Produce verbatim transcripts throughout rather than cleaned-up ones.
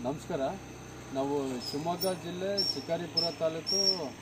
ನಮಸ್ಕಾರ. ನಾವು ಶಿವಮೊಗ್ಗ ಜಿಲ್ಲೆ ಶಿಕಾರಿಪುರ ತಾಲೂಕು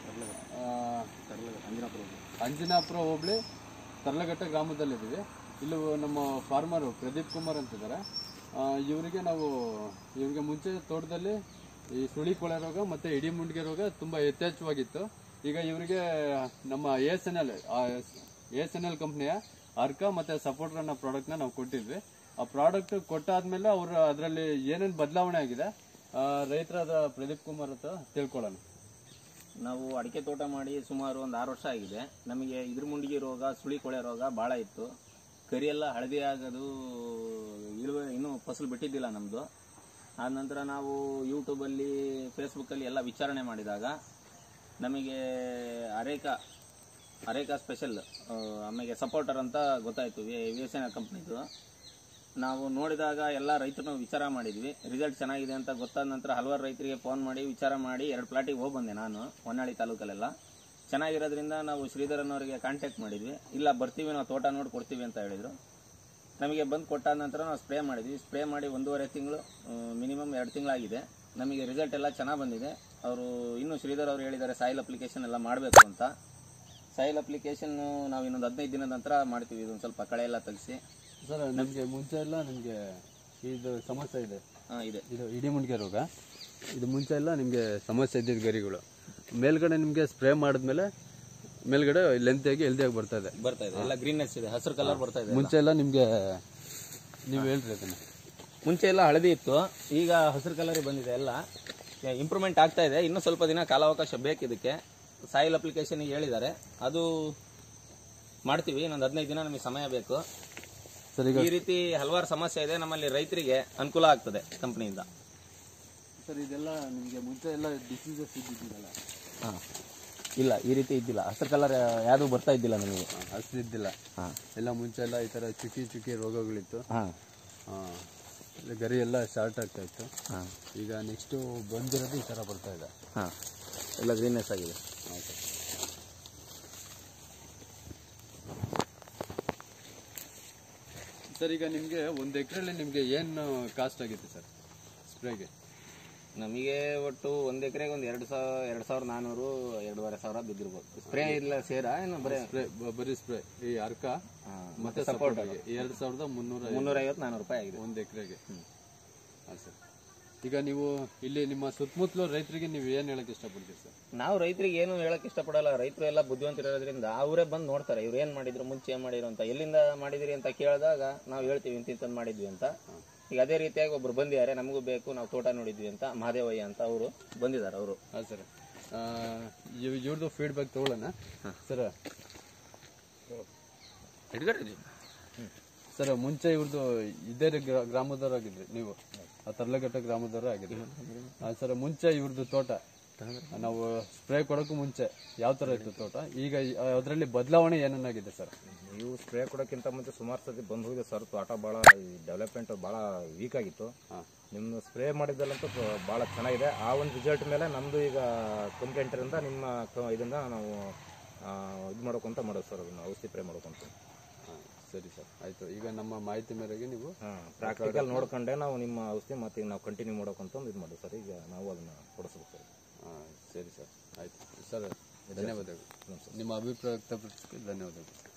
ಅಂಜನಾಪುರ ಹೋಬಳಿ ತರ್ಲಘಟ್ಟ ಗ್ರಾಮದಲ್ಲಿದ್ದೀವಿ. ಇಲ್ಲಿ ನಮ್ಮ ಫಾರ್ಮರು ಪ್ರದೀಪ್ ಕುಮಾರ್ ಅಂತಿದ್ದಾರೆ. ಇವರಿಗೆ ನಾವು ಇವರಿಗೆ ಮುಂಚೆ ತೋಟದಲ್ಲಿ ಈ ಸುಳಿ ಕೊಳೆ ರೋಗ ಮತ್ತು ಇಡೀ ಮುಂಡಿಗೆ ರೋಗ ತುಂಬ ಯಥೇಚ್ಛವಾಗಿತ್ತು. ಈಗ ಇವರಿಗೆ ನಮ್ಮ A S N L A S N L ಕಂಪ್ನಿಯ ಅರ್ಕ ಮತ್ತು ಸಪೋರ್ಟರ್ ಅನ್ನೋ ಪ್ರಾಡಕ್ಟ್ನ ನಾವು ಕೊಟ್ಟಿದ್ವಿ. ಆ ಪ್ರಾಡಕ್ಟ್ ಕೊಟ್ಟಾದ್ಮೇಲೆ ಅವರು ಅದರಲ್ಲಿ ಏನೇನು ಬದಲಾವಣೆ ಆಗಿದೆ ರೈತರಾದ ಪ್ರದೀಪ್ ಕುಮಾರ್ ಅಂತ ತಿಳ್ಕೊಳ್ಳೋಣ. ನಾವು ಅಡಿಕೆ ತೋಟ ಮಾಡಿ ಸುಮಾರು ಒಂದು ಆರು ವರ್ಷ ಆಗಿದೆ. ನಮಗೆ ಇದ್ರ ಮುಂಡಿಗೆ ರೋಗ, ಸುಳಿ ಕೊಳೆ ರೋಗ ಭಾಳ ಇತ್ತು. ಕರಿಯೆಲ್ಲ ಹಳದಿ ಆಗೋದು, ಇಳುವರಿ ಇನ್ನೂ ಫಸಲು ಬಿಟ್ಟಿದ್ದಿಲ್ಲ ನಮ್ಮದು. ಆದ ನಂತರ ನಾವು ಯೂಟ್ಯೂಬಲ್ಲಿ ಫೇಸ್ಬುಕ್ಕಲ್ಲಿ ಎಲ್ಲ ವಿಚಾರಣೆ ಮಾಡಿದಾಗ ನಮಗೆ ಅರೇಕಾ ಅರೇಕಾ ಸ್ಪೆಷಲ್ ಆಮೇಲೆ ಸಪೋರ್ಟರ್ ಅಂತ ಗೊತ್ತಾಯಿತು, ವಿ ಎಸ್ ಎನ್ ಎಲ್ ಕಂಪ್ನಿದು. ನಾವು ನೋಡಿದಾಗ ಎಲ್ಲ ರೈತರನ್ನು ವಿಚಾರ ಮಾಡಿದ್ವಿ. ರಿಸಲ್ಟ್ ಚೆನ್ನಾಗಿದೆ ಅಂತ ಗೊತ್ತಾದ ನಂತರ ಹಲವಾರು ರೈತರಿಗೆ ಫೋನ್ ಮಾಡಿ ವಿಚಾರ ಮಾಡಿ ಎರಡು ಪ್ಲಾಟಿಗೆ ಹೋಗಿ ಬಂದೆ ನಾನು, ಹೊನ್ನಾಳಿ ತಾಲೂಕಲ್ಲೆಲ್ಲ. ಚೆನ್ನಾಗಿರೋದ್ರಿಂದ ನಾವು ಶ್ರೀಧರನವರಿಗೆ ಕಾಂಟ್ಯಾಕ್ಟ್ ಮಾಡಿದ್ವಿ. ಇಲ್ಲ ಬರ್ತೀವಿ, ನಾವು ತೋಟ ನೋಡಿ ಕೊಡ್ತೀವಿ ಅಂತ ಹೇಳಿದರು. ನಮಗೆ ಬಂದು ಕೊಟ್ಟಾದ ನಂತರ ನಾವು ಸ್ಪ್ರೇ ಮಾಡಿದ್ವಿ. ಸ್ಪ್ರೇ ಮಾಡಿ ಒಂದೂವರೆ ತಿಂಗಳು ಮಿನಿಮಮ್ ಎರಡು ತಿಂಗಳಾಗಿದೆ. ನಮಗೆ ರಿಸಲ್ಟ್ ಎಲ್ಲ ಚೆನ್ನಾಗಿ ಬಂದಿದೆ. ಅವರು ಇನ್ನೂ ಶ್ರೀಧರ್ ಅವರು ಹೇಳಿದ್ದಾರೆ ಸಾಯಿಲ್ ಅಪ್ಲಿಕೇಶನ್ ಎಲ್ಲ ಮಾಡಬೇಕು ಅಂತ. ಸಾಯಿಲ್ ಅಪ್ಲಿಕೇಶನ್ ನಾವು ಇನ್ನೊಂದು ಹದಿನೈದು ದಿನದ ನಂತರ ಮಾಡ್ತೀವಿ. ಇದೊಂದು ಸ್ವಲ್ಪ ಕಳೆ ಎಲ್ಲ ತೆಗೆಸಿ. ಸರ್, ನಮಗೆ ಮುಂಚೆ ಎಲ್ಲ ನಿಮಗೆ ಇದು ಸಮಸ್ಯೆ ಇದೆ. ಹಾಂ ಇದೆ. ಇದು ಇಡೀ ಮುಂಡಿಗೆ ರೋಗ. ಇದು ಮುಂಚೆ ಎಲ್ಲ ನಿಮಗೆ ಸಮಸ್ಯೆ ಇದ್ದಿದ್ದು ಗರಿಗಳು ಮೇಲ್ಗಡೆ ನಿಮಗೆ ಸ್ಪ್ರೇ ಮಾಡಿದ್ಮೇಲೆ ಮೇಲ್ಗಡೆ ಲೆಂತಿಯಾಗಿ ಹೆಲ್ದಿಯಾಗಿ ಬರ್ತಾ ಇದೆ ಬರ್ತಾ ಇದೆ ಎಲ್ಲ ಗ್ರೀನ್ನೆಸ್ ಇದೆ, ಹಸಿರು ಕಲರ್ ಬರ್ತಾ ಇದೆ. ಮುಂಚೆ ಎಲ್ಲ ನಿಮಗೆ ನೀವು ಹೇಳ್ರಿ ಅದನ್ನು. ಮುಂಚೆ ಎಲ್ಲ ಹಳದಿ ಇತ್ತು, ಈಗ ಹಸಿರು ಕಲರಿಗೆ ಬಂದಿದೆ. ಎಲ್ಲ ಇಂಪ್ರೂವ್ಮೆಂಟ್ ಆಗ್ತಾ ಇದೆ. ಇನ್ನೂ ಸ್ವಲ್ಪ ದಿನ ಕಾಲಾವಕಾಶ ಬೇಕು ಇದಕ್ಕೆ. ಸಾಯಿಲ್ ಅಪ್ಲಿಕೇಶನ್ಗೆ ಹೇಳಿದ್ದಾರೆ, ಅದು ಮಾಡ್ತೀವಿ. ಇನ್ನೊಂದು ಹದಿನೈದು ದಿನ ನಮಗೆ ಸಮಯ ಬೇಕು. ಸರ್, ಈ ರೀತಿ ಹಲವಾರು ಸಮಸ್ಯೆ ಇದೆ. ನಮ್ಮಲ್ಲಿ ರೈತರಿಗೆ ಅನುಕೂಲ ಆಗ್ತದೆ ಕಂಪನಿಯಿಂದ. ಸರ್, ಇದೆಲ್ಲ ನಿಮಗೆ ಮುಂಚೆ ಎಲ್ಲ ಡಿಸೀಸಸ್ ಇದ್ದಿದ್ದಿಲ್ಲ? ಹಾಂ, ಇಲ್ಲ, ಈ ರೀತಿ ಇದ್ದಿಲ್ಲ. ಹಸಿರು ಕಲರ್ ಯಾವುದು ಬರ್ತಾ ಇದ್ದಿಲ್ಲ ನಮಗೆ. ಹಸಿರು ಇದ್ದಿಲ್ಲ. ಹಾಂ, ಎಲ್ಲ ಮುಂಚೆ ಎಲ್ಲ ಈ ಥರ ಚುಕ್ಕಿ ಚುಕ್ಕಿ ರೋಗಗಳಿತ್ತು. ಹಾಂ ಹಾಂ, ಗರಿ ಎಲ್ಲ ಶಾರ್ಟ್ ಆಗ್ತಾ ಇತ್ತು. ಹಾಂ, ಈಗ ನೆಕ್ಸ್ಟು ಬಂದಿರೋದು ಈ ಥರ ಬರ್ತಾ ಇದೆ. ಹಾಂ, ಎಲ್ಲ ಗ್ರೀನ್ನೆಸ್ ಆಗಿದೆ. ಹಾಂ ಸರ್. ಸರ್, ಈಗ ನಿಮಗೆ ಒಂದು ಎಕರೆಯಲ್ಲಿ ನಿಮಗೆ ಏನು ಕಾಸ್ಟ್ ಆಗಿತ್ತು ಸರ್ ಸ್ಪ್ರೇಗೆ? ನಮಗೆ ಒಟ್ಟು ಒಂದು ಎಕರೆಗೆ ಒಂದು ಎರಡು ಸಾವಿರ ಎರಡು ಸಾವಿರದ ನಾನ್ನೂರು ಎರಡೂವರೆ ಸಾವಿರ ಬಿದ್ದಿರ್ಬೋದು. ಸ್ಪ್ರೇ ಇಲ್ಲ ಸೇರಾ ಏನು ಬರೀ ಸ್ಪ್ರೇ? ಬರೀ ಸ್ಪ್ರೇ, ಈ ಅರ್ಕ ಮತ್ತೆ ಸಪೋರ್ಟ್ ಎರಡು ಸಾವಿರದ ಮುನ್ನೂರ ಮುನ್ನೂರ ಐವತ್ತು ನಾನ್ನೂರು ರೂಪಾಯಿ ಆಗಿದೆ ಒಂದು ಎಕರೆಗೆ. ಹಾಂ ಸರ್. ಈಗ ನೀವು ಇಲ್ಲಿ ನಿಮ್ಮ ಸುತ್ತಮುತ್ತಲು ರೈತರಿಗೆ ನೀವು ಏನು ಹೇಳಕ್ಕೆ ಇಷ್ಟಪಡ್ತೀರಿ ಸರ್? ನಾವು ರೈತರಿಗೆ ಏನು ಹೇಳಕ್ ಇಷ್ಟಪಡಲ್ಲ. ರೈತರು ಎಲ್ಲ ಬುದ್ಧಿವಂತರಿರೋದ್ರಿಂದ ಅವರೇ ಬಂದು ನೋಡ್ತಾರೆ, ಇವ್ರು ಏನು ಮಾಡಿದ್ರು, ಮುಂಚೆ ಏನು ಮಾಡಿದ್ರು ಅಂತ. ಎಲ್ಲಿಂದ ಮಾಡಿದಿರಿ ಅಂತ ಕೇಳಿದಾಗ ನಾವು ಹೇಳ್ತೀವಿ ಇಂತಿಂತಂದು ಮಾಡಿದ್ವಿ ಅಂತ. ಈಗ ಅದೇ ರೀತಿಯಾಗಿ ಒಬ್ರು ಬಂದಿದ್ದಾರೆ, ನಮಗೂ ಬೇಕು, ನಾವು ತೋಟ ನೋಡಿದ್ವಿ ಅಂತ, ಮಹಾದೇವಯ್ಯ ಅಂತ ಅವರು ಬಂದಿದ್ದಾರೆ. ಅವರು ಹಾಂ ಸರ್, ಇವ್ರದ್ದು ಫೀಡ್ಬ್ಯಾಕ್ ತಗೊಳ್ಳೋಣ ಸರ್. ಸರ್, ಮುಂಚೆ ಇವ್ರದ್ದು ಇದೇ ಗ್ರಾಮದವರಾಗಿದ್ರಿ ನೀವು, ತರ್ಲಘಟ್ಟ ಗ್ರಾಮದವರು ಆಗಿದ್ರಿ. ಸರ್, ಮುಂಚೆ ಇವ್ರದ್ದು ತೋಟ ನಾವು ಸ್ಪ್ರೇ ಕೊಡೋಕ್ಕೂ ಮುಂಚೆ ಯಾವ ಥರ ಇತ್ತು ತೋಟ? ಈಗ ಅದರಲ್ಲಿ ಬದಲಾವಣೆ ಏನೇನಾಗಿದೆ ಸರ್? ನೀವು ಸ್ಪ್ರೇ ಕೊಡೋಕ್ಕಿಂತ ಮುಂಚೆ ಸುಮಾರು ಸತಿ ಬಂದು ಹೋಗಿದೆ ಸರ್. ತೋಟ ಭಾಳ ಡೆವಲಪ್ಮೆಂಟ್ ಭಾಳ ವೀಕ್ ಆಗಿತ್ತು. ನಿಮ್ಮ ಸ್ಪ್ರೇ ಮಾಡಿದ್ದಲ್ಲಂತೂ ಭಾಳ ಚೆನ್ನಾಗಿದೆ. ಆ ಒಂದು ರಿಸಲ್ಟ್ ಮೇಲೆ ನಮ್ಮದು ಈಗ ಕಂಪ್ಲೇಂಟರಿಂದ ನಿಮ್ಮ ಇದನ್ನು ನಾವು ಇದು ಮಾಡೋಕ್ಕಂತ ಮಾಡೋದು ಸರ್, ಅದನ್ನು ಔಷಧಿ ಸ್ಪ್ರೇ ಮಾಡೋಕ್ಕಂತ. ಹಾಂ, ಸರಿ ಸರ್, ಆಯಿತು. ಈಗ ನಮ್ಮ ಮಾಹಿತಿ ಮೇರೆಗೆ ನೀವು ಹಾಂ ಪ್ರಾಕ್ಟಿಕಲ್ ನೋಡ್ಕೊಂಡೆ ನಾವು ನಿಮ್ಮ ಔಷಧಿ ಮತ್ತೆ ಈಗ ನಾವು ಕಂಟಿನ್ಯೂ ಮಾಡೋಕ್ಕಂತ ಒಂದು ಇದು ಮಾಡೋದು ಸರ್. ಈಗ ನಾವು ಅದನ್ನು ಕೊಡಿಸ್ಬೇಕು ಸರ್. ಹಾಂ, ಸರಿ ಸರ್, ಆಯಿತು ಸರ್. ಧನ್ಯವಾದಗಳು. ನಿಮ್ಮ ಅಭಿಪ್ರಾಯ ವ್ಯಕ್ತಪಡಿಸೋಕ್ಕೆ ಧನ್ಯವಾದಗಳು.